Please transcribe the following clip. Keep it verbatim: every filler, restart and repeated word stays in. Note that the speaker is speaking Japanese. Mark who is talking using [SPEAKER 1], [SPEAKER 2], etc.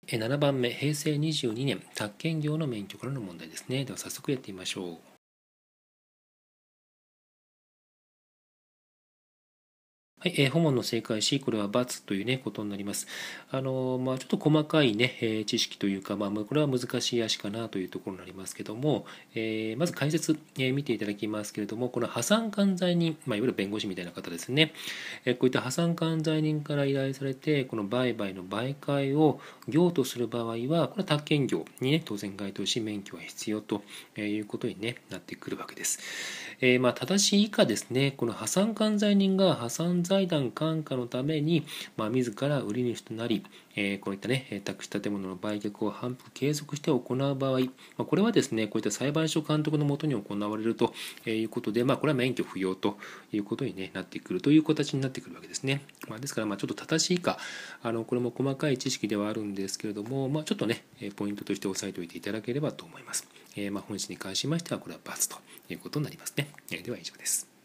[SPEAKER 1] ななばんめ、へいせいにじゅうにねん、宅建業の免許からの問題ですね。では早速やってみましょう。はい、えー、本問の正解し、これは×というね、ことになります。あのーまあ、ちょっと細かいね、えー知識というか、まあ、これは難しい足かなというところになりますけども、えーまず解説、えー見ていただきますけれども、この破産管財人、まあ、いわゆる弁護士みたいな方ですね、えーこういった破産管財人から依頼されて、この売買の媒介を業とする場合は、これは宅建業にね、当然該当し、免許は必要ということに、ね、なってくるわけです。えーまあ、ただし以下ですね、この破産管財人が破産財団管下のために、まあ、自ら売り主となり、えーこういったね、宅地建物の売却を反復継続して行う場合、まあ、これはですね、こういった裁判所監督のもとに行われるということで、まあ、これは免許不要ということに、ね、なってくるという形になってくるわけですね。まあ、ですから、まあちょっと正しいか、あのこれも細かい知識ではあるんですけれども、まあ、ちょっとね、ポイントとして押さえておいていただければと思います。えーまあ、本日に関しましては、これは×ということになりますね。えーでは以上です。